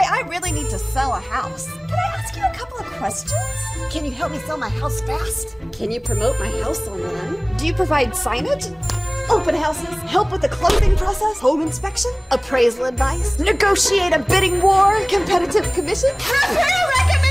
I really need to sell a house. Can I ask you a couple of questions? Can you help me sell my house fast? Can you promote my house online? Do you provide signage? Open houses? Help with the closing process? Home inspection? Appraisal advice? Negotiate a bidding war? Competitive commission? Career recommendation?